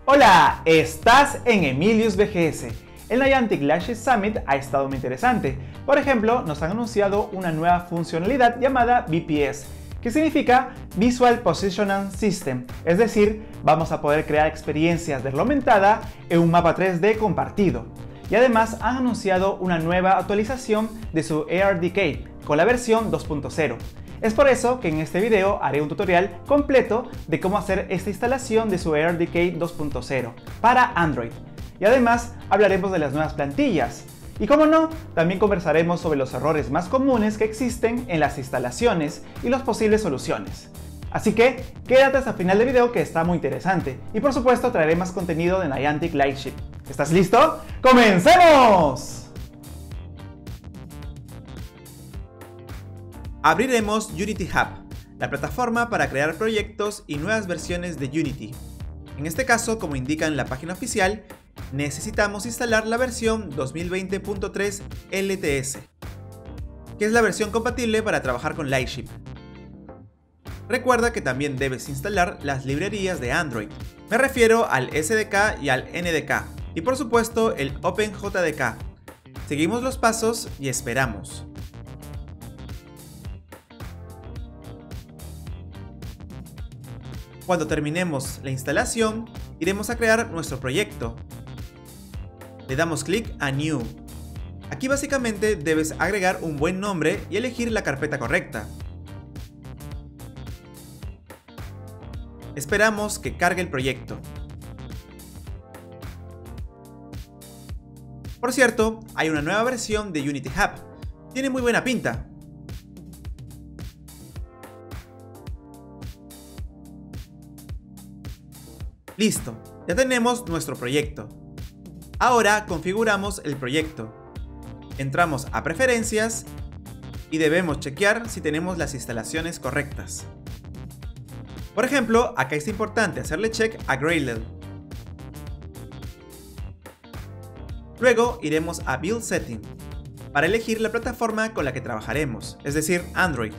Hola, estás en Emilius BGS. El Niantic Lightship Summit ha estado muy interesante. Por ejemplo, nos han anunciado una nueva funcionalidad llamada VPS, que significa Visual Positioning System, es decir, vamos a poder crear experiencias de realidad aumentada en un mapa 3D compartido. Y además han anunciado una nueva actualización de su AR Decade con la versión 2.0. Es por eso que en este video haré un tutorial completo de cómo hacer esta instalación de su AR Decade 2.0 para Android. Y además hablaremos de las nuevas plantillas. Y como no, también conversaremos sobre los errores más comunes que existen en las instalaciones y las posibles soluciones. Así que quédate hasta el final del video que está muy interesante. Y por supuesto traeré más contenido de Niantic Lightship. ¿Estás listo? ¡Comencemos! Abriremos Unity Hub, la plataforma para crear proyectos y nuevas versiones de Unity. En este caso, como indica en la página oficial, necesitamos instalar la versión 2020.3 LTS, que es la versión compatible para trabajar con Lightship. Recuerda que también debes instalar las librerías de Android. Me refiero al SDK y al NDK, y por supuesto el OpenJDK. Seguimos los pasos y esperamos. Cuando terminemos la instalación, iremos a crear nuestro proyecto. Le damos clic a New. Aquí básicamente debes agregar un buen nombre y elegir la carpeta correcta. Esperamos que cargue el proyecto. Por cierto, hay una nueva versión de Unity Hub. Tiene muy buena pinta. Listo, ya tenemos nuestro proyecto. Ahora configuramos el proyecto. Entramos a preferencias y debemos chequear si tenemos las instalaciones correctas. Por ejemplo, acá es importante hacerle check a Gradle. Luego iremos a Build Setting para elegir la plataforma con la que trabajaremos, es decir, Android.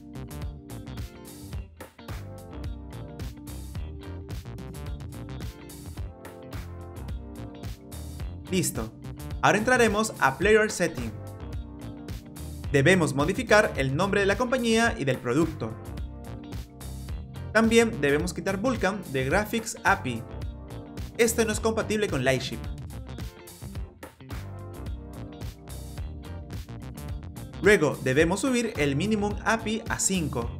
Listo. Ahora entraremos a Player Setting. Debemos modificar el nombre de la compañía y del producto. También debemos quitar Vulkan de Graphics API. Este no es compatible con Lightship. Luego debemos subir el Minimum API a 5.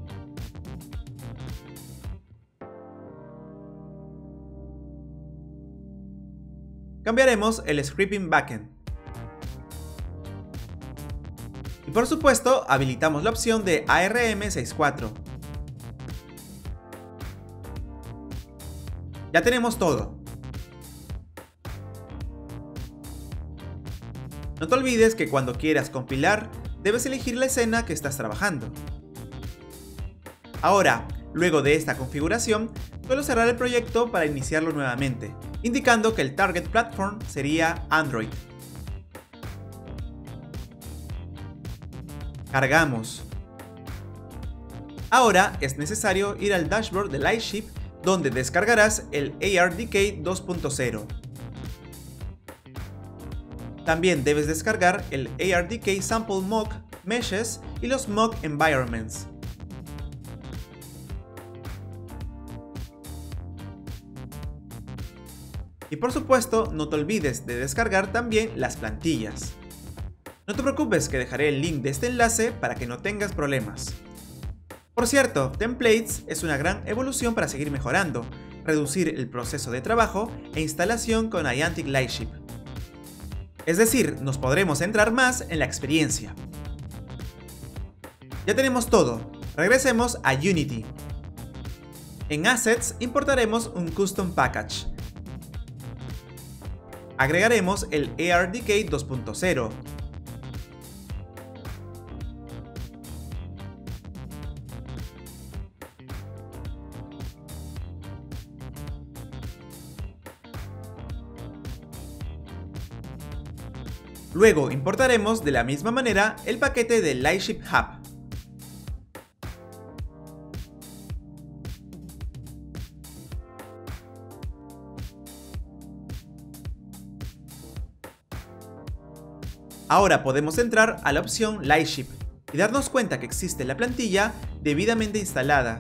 Cambiaremos el Scripting Backend. Y por supuesto, habilitamos la opción de ARM64. Ya tenemos todo. No te olvides que cuando quieras compilar, debes elegir la escena que estás trabajando. Ahora, luego de esta configuración, solo cerrar el proyecto para iniciarlo nuevamente, indicando que el Target Platform sería Android. Cargamos. Ahora es necesario ir al dashboard de Lightship, donde descargarás el AR Decade 2.0. También debes descargar el AR Decade Sample Mock Meshes y los Mock Environments. Y por supuesto, no te olvides de descargar también las plantillas. No te preocupes que dejaré el link de este enlace para que no tengas problemas. Por cierto, Templates es una gran evolución para seguir mejorando, reducir el proceso de trabajo e instalación con Niantic Lightship. Es decir, nos podremos centrar más en la experiencia. Ya tenemos todo, regresemos a Unity. En Assets importaremos un Custom Package. Agregaremos el AR Decade 2.0. Luego importaremos de la misma manera el paquete de Lightship Hub. Ahora podemos entrar a la opción Lightship y darnos cuenta que existe la plantilla debidamente instalada.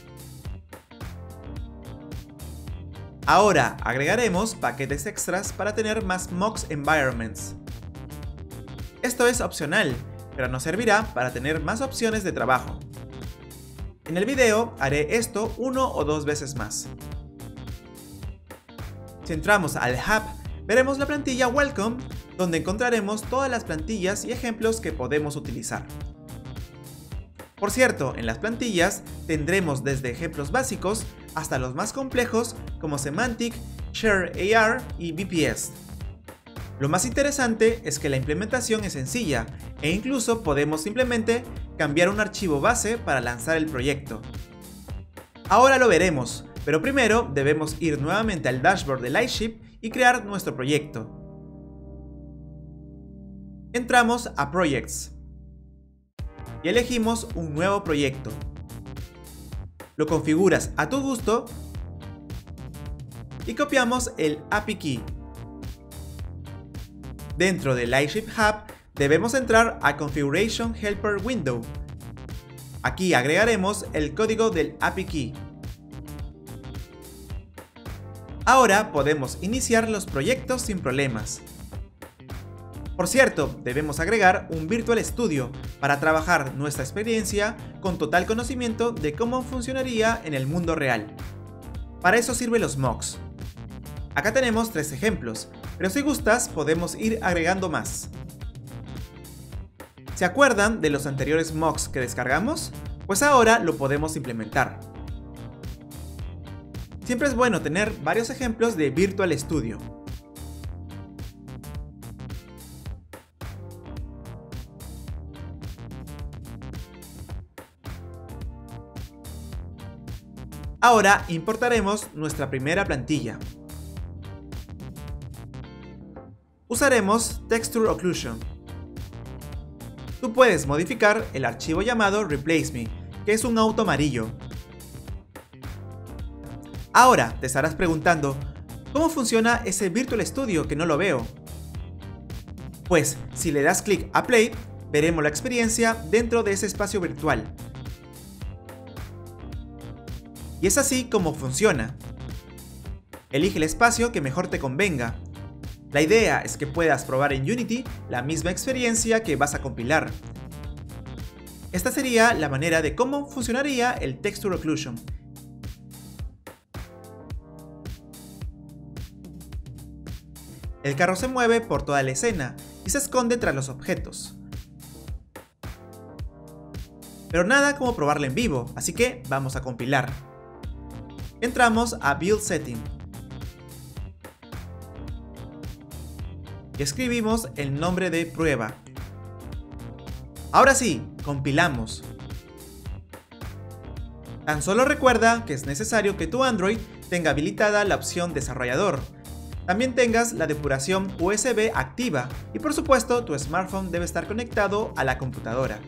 Ahora agregaremos paquetes extras para tener más Mux Environments. Esto es opcional, pero nos servirá para tener más opciones de trabajo. En el video haré esto 1 o 2 veces más. Si entramos al Hub, veremos la plantilla Welcome, donde encontraremos todas las plantillas y ejemplos que podemos utilizar. Por cierto, en las plantillas tendremos desde ejemplos básicos hasta los más complejos como Semantic, Share AR y BPS. Lo más interesante es que la implementación es sencilla e incluso podemos simplemente cambiar un archivo base para lanzar el proyecto. Ahora lo veremos, pero primero debemos ir nuevamente al dashboard de Lightship y crear nuestro proyecto. Entramos a Projects y elegimos un nuevo proyecto. Lo configuras a tu gusto y copiamos el API Key. Dentro de Lightship Hub debemos entrar a Configuration Helper Window. Aquí agregaremos el código del API Key. Ahora podemos iniciar los proyectos sin problemas. Por cierto, debemos agregar un Virtual Studio para trabajar nuestra experiencia con total conocimiento de cómo funcionaría en el mundo real. Para eso sirven los mocks. Acá tenemos 3 ejemplos, pero si gustas podemos ir agregando más. ¿Se acuerdan de los anteriores mocks que descargamos? Pues ahora lo podemos implementar. Siempre es bueno tener varios ejemplos de Virtual Studio. Ahora importaremos nuestra primera plantilla. Usaremos Texture Occlusion. Tú puedes modificar el archivo llamado Replace Me, que es un auto amarillo. Ahora te estarás preguntando, ¿cómo funciona ese Virtual Studio que no lo veo? Pues si le das clic a Play, veremos la experiencia dentro de ese espacio virtual. Y es así como funciona. Elige el espacio que mejor te convenga. La idea es que puedas probar en Unity la misma experiencia que vas a compilar. Esta sería la manera de cómo funcionaría el Texture Occlusion. El carro se mueve por toda la escena y se esconde tras los objetos. Pero nada como probarlo en vivo, así que vamos a compilar. Entramos a Build Setting y escribimos el nombre de prueba. Ahora sí, compilamos. Tan solo recuerda que es necesario que tu Android tenga habilitada la opción desarrollador. También tengas la depuración USB activa y por supuesto tu smartphone debe estar conectado a la computadora.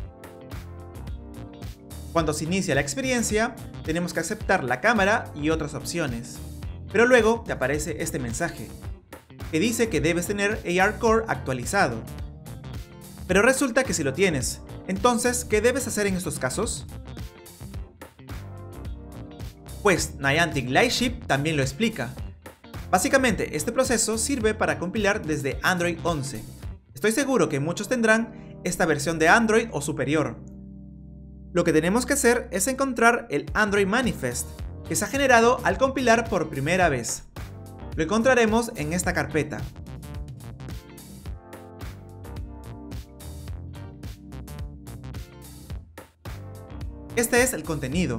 Cuando se inicia la experiencia, tenemos que aceptar la cámara y otras opciones. Pero luego te aparece este mensaje, que dice que debes tener ARCore actualizado. Pero resulta que si lo tienes, entonces, ¿qué debes hacer en estos casos? Pues Niantic Lightship también lo explica. Básicamente, este proceso sirve para compilar desde Android 11. Estoy seguro que muchos tendrán esta versión de Android o superior. Lo que tenemos que hacer es encontrar el Android Manifest, que se ha generado al compilar por primera vez. Lo encontraremos en esta carpeta. Este es el contenido.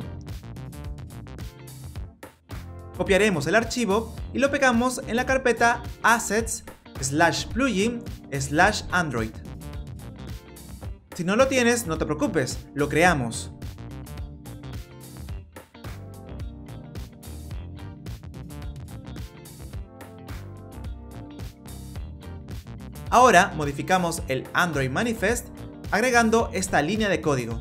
Copiaremos el archivo y lo pegamos en la carpeta assets/plugin/android. Si no lo tienes, no te preocupes, lo creamos. Ahora modificamos el Android Manifest agregando esta línea de código.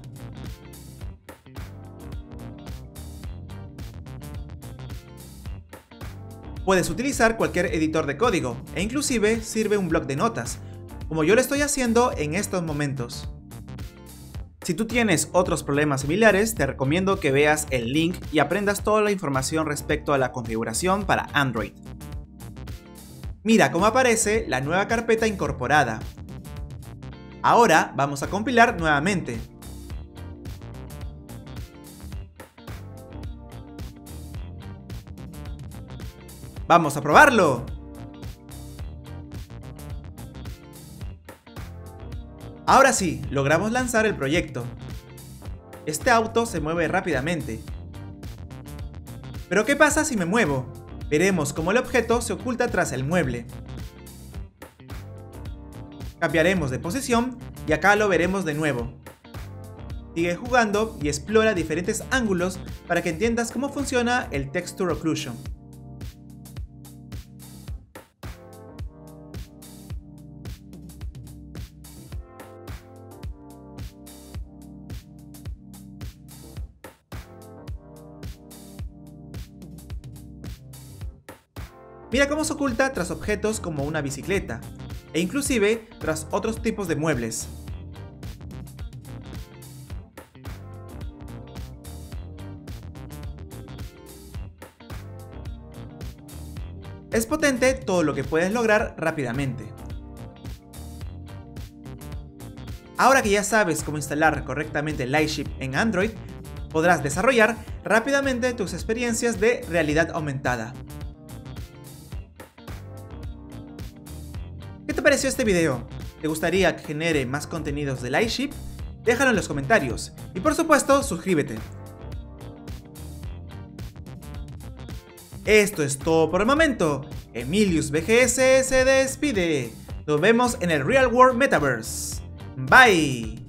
Puedes utilizar cualquier editor de código e inclusive sirve un bloc de notas. como yo lo estoy haciendo en estos momentos. Si tú tienes otros problemas similares, te recomiendo que veas el link y aprendas toda la información respecto a la configuración para Android. Mira cómo aparece la nueva carpeta incorporada. Ahora vamos a compilar nuevamente. ¡Vamos a probarlo! Ahora sí, logramos lanzar el proyecto. Este auto se mueve rápidamente. ¿Pero qué pasa si me muevo? Veremos cómo el objeto se oculta tras el mueble. Cambiaremos de posición y acá lo veremos de nuevo. Sigue jugando y explora diferentes ángulos para que entiendas cómo funciona el Texture Occlusion. Mira cómo se oculta tras objetos como una bicicleta, e inclusive tras otros tipos de muebles. Es potente todo lo que puedes lograr rápidamente. Ahora que ya sabes cómo instalar correctamente Lightship en Android, podrás desarrollar rápidamente tus experiencias de realidad aumentada. ¿Qué te pareció este video? ¿Te gustaría que genere más contenidos de Lightship? Déjalo en los comentarios y por supuesto suscríbete. Esto es todo por el momento. Emilius VGS se despide. Nos vemos en el Real World Metaverse. Bye.